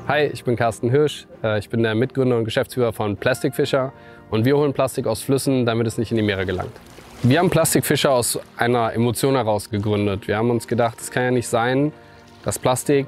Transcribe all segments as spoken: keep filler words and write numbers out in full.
Hi, ich bin Carsten Hirsch. Ich bin der Mitgründer und Geschäftsführer von Plastikfischer und wir holen Plastik aus Flüssen, damit es nicht in die Meere gelangt. Wir haben Plastikfischer aus einer Emotion heraus gegründet. Wir haben uns gedacht, es kann ja nicht sein, dass Plastik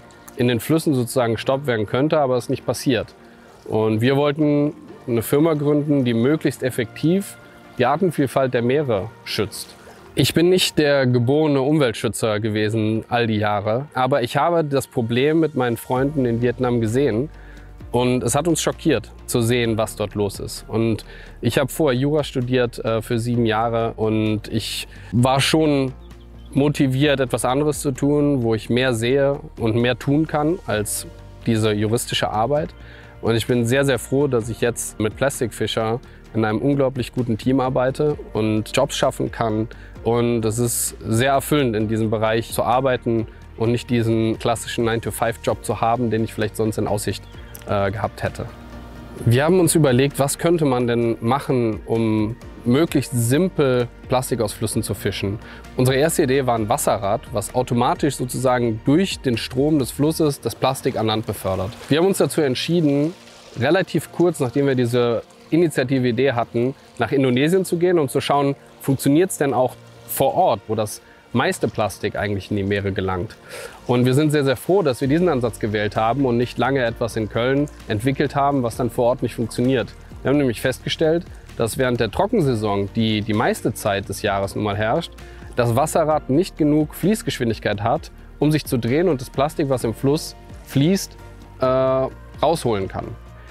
in den Flüssen sozusagen gestoppt werden könnte, aber es nicht passiert. Und wir wollten eine Firma gründen, die möglichst effektiv die Artenvielfalt der Meere schützt. Ich bin nicht der geborene Umweltschützer gewesen all die Jahre, aber ich habe das Problem mit meinen Freunden in Vietnam gesehen und es hat uns schockiert zu sehen, was dort los ist. Und ich habe vorher Jura studiert äh, für sieben Jahre und ich war schon motiviert, etwas anderes zu tun, wo ich mehr sehe und mehr tun kann als diese juristische Arbeit. Und ich bin sehr, sehr froh, dass ich jetzt mit Plastikfischer in einem unglaublich guten Team arbeite und Jobs schaffen kann. Und es ist sehr erfüllend, in diesem Bereich zu arbeiten und nicht diesen klassischen nine to five Job zu haben, den ich vielleicht sonst in Aussicht äh, gehabt hätte. Wir haben uns überlegt, was könnte man denn machen, um möglichst simpel Plastik aus Flüssen zu fischen. Unsere erste Idee war ein Wasserrad, was automatisch sozusagen durch den Strom des Flusses das Plastik an Land befördert. Wir haben uns dazu entschieden, relativ kurz nachdem wir diese Initiative Idee hatten, nach Indonesien zu gehen und zu schauen, funktioniert es denn auch vor Ort, wo das meiste Plastik eigentlich in die Meere gelangt. Und wir sind sehr, sehr froh, dass wir diesen Ansatz gewählt haben und nicht lange etwas in Köln entwickelt haben, was dann vor Ort nicht funktioniert. Wir haben nämlich festgestellt, dass während der Trockensaison, die die meiste Zeit des Jahres nun mal herrscht, das Wasserrad nicht genug Fließgeschwindigkeit hat, um sich zu drehen und das Plastik, was im Fluss fließt, äh, rausholen kann.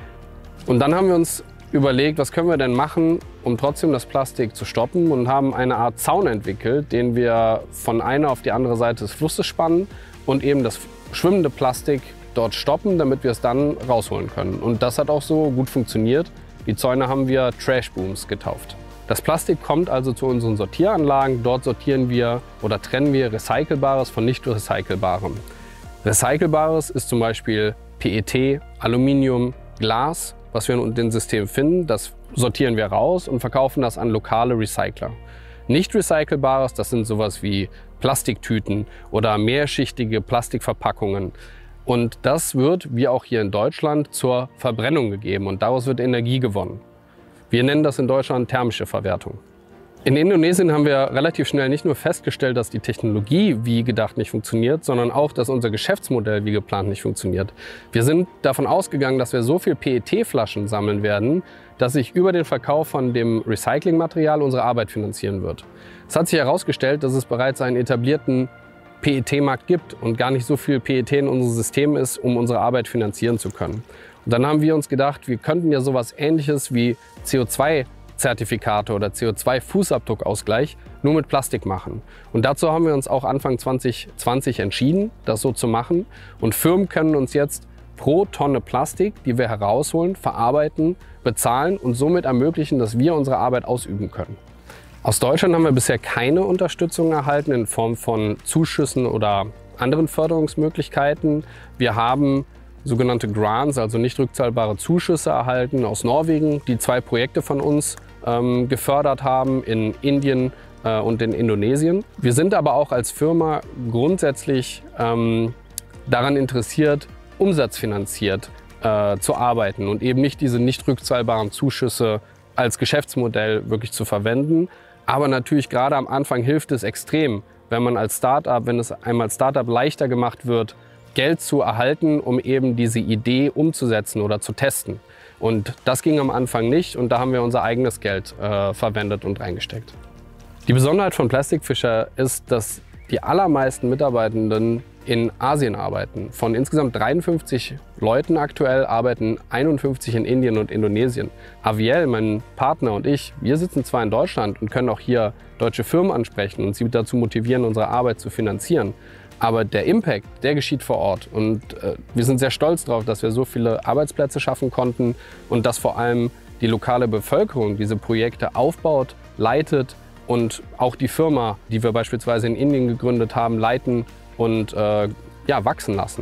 Und dann haben wir uns überlegt, was können wir denn machen, um trotzdem das Plastik zu stoppen, und haben eine Art Zaun entwickelt, den wir von einer auf die andere Seite des Flusses spannen und eben das schwimmende Plastik dort stoppen, damit wir es dann rausholen können. Und das hat auch so gut funktioniert. Die Zäune haben wir Trash Booms getauft. Das Plastik kommt also zu unseren Sortieranlagen. Dort sortieren wir oder trennen wir Recycelbares von nicht recycelbarem. Recycelbares ist zum Beispiel P E T, Aluminium, Glas, was wir in dem System finden. Das sortieren wir raus und verkaufen das an lokale Recycler. Nicht recycelbares, das sind sowas wie Plastiktüten oder mehrschichtige Plastikverpackungen. Und das wird, wie auch hier in Deutschland, zur Verbrennung gegeben und daraus wird Energie gewonnen. Wir nennen das in Deutschland thermische Verwertung. In Indonesien haben wir relativ schnell nicht nur festgestellt, dass die Technologie wie gedacht nicht funktioniert, sondern auch, dass unser Geschäftsmodell wie geplant nicht funktioniert. Wir sind davon ausgegangen, dass wir so viel P E T-Flaschen sammeln werden, dass sich über den Verkauf von dem Recyclingmaterial unsere Arbeit finanzieren wird. Es hat sich herausgestellt, dass es bereits einen etablierten P E T-Markt gibt und gar nicht so viel P E T in unserem System ist, um unsere Arbeit finanzieren zu können. Und dann haben wir uns gedacht, wir könnten ja sowas Ähnliches wie C O zwei Zertifikate oder C O zwei Fußabdruckausgleich nur mit Plastik machen. Und dazu haben wir uns auch Anfang zwanzig zwanzig entschieden, das so zu machen. Und Firmen können uns jetzt pro Tonne Plastik, die wir herausholen, verarbeiten, bezahlen und somit ermöglichen, dass wir unsere Arbeit ausüben können. Aus Deutschland haben wir bisher keine Unterstützung erhalten in Form von Zuschüssen oder anderen Förderungsmöglichkeiten. Wir haben sogenannte Grants, also nicht rückzahlbare Zuschüsse erhalten aus Norwegen, die zwei Projekte von uns ähm, gefördert haben in Indien äh, und in Indonesien. Wir sind aber auch als Firma grundsätzlich ähm, daran interessiert, umsatzfinanziert äh, zu arbeiten und eben nicht diese nicht rückzahlbaren Zuschüsse als Geschäftsmodell wirklich zu verwenden. Aber natürlich gerade am Anfang hilft es extrem, wenn man als Startup, wenn es einem als Startup leichter gemacht wird, Geld zu erhalten, um eben diese Idee umzusetzen oder zu testen. Und das ging am Anfang nicht und da haben wir unser eigenes Geld äh, verwendet und reingesteckt. Die Besonderheit von Plastikfischer ist, dass die allermeisten Mitarbeitenden in Asien arbeiten. Von insgesamt dreiundfünfzig Leuten aktuell arbeiten einundfünfzig in Indien und Indonesien. Aviel, mein Partner und ich, wir sitzen zwar in Deutschland und können auch hier deutsche Firmen ansprechen und sie dazu motivieren, unsere Arbeit zu finanzieren. Aber der Impact, der geschieht vor Ort und äh, wir sind sehr stolz darauf, dass wir so viele Arbeitsplätze schaffen konnten und dass vor allem die lokale Bevölkerung diese Projekte aufbaut, leitet und auch die Firma, die wir beispielsweise in Indien gegründet haben, leiten und äh, ja, wachsen lassen.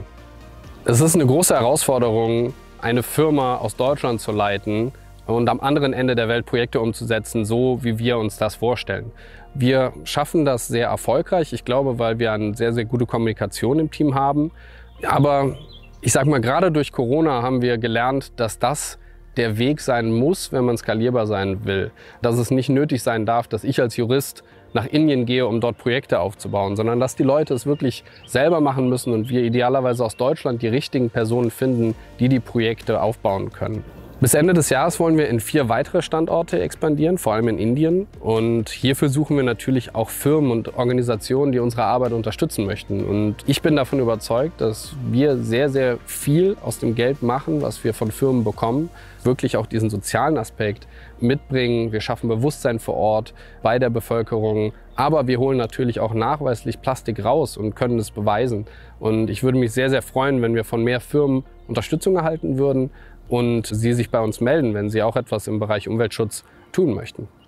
Es ist eine große Herausforderung, eine Firma aus Deutschland zu leiten und am anderen Ende der Welt Projekte umzusetzen, so wie wir uns das vorstellen. Wir schaffen das sehr erfolgreich, ich glaube, weil wir eine sehr, sehr gute Kommunikation im Team haben. Aber Ich sag mal, gerade durch Corona haben wir gelernt, dass das der Weg sein muss, wenn man skalierbar sein will. Dass es nicht nötig sein darf, dass ich als Jurist nach Indien gehe, um dort Projekte aufzubauen, sondern dass die Leute es wirklich selber machen müssen und wir idealerweise aus Deutschland die richtigen Personen finden, die die Projekte aufbauen können. Bis Ende des Jahres wollen wir in vier weitere Standorte expandieren, vor allem in Indien. Und hierfür suchen wir natürlich auch Firmen und Organisationen, die unsere Arbeit unterstützen möchten. Und ich bin davon überzeugt, dass wir sehr, sehr viel aus dem Geld machen, was wir von Firmen bekommen, wirklich auch diesen sozialen Aspekt mitbringen. Wir schaffen Bewusstsein vor Ort bei der Bevölkerung. Aber wir holen natürlich auch nachweislich Plastik raus und können es beweisen. Und ich würde mich sehr, sehr freuen, wenn wir von mehr Firmen Unterstützung erhalten würden und sie sich bei uns melden, wenn sie auch etwas im Bereich Umweltschutz tun möchten.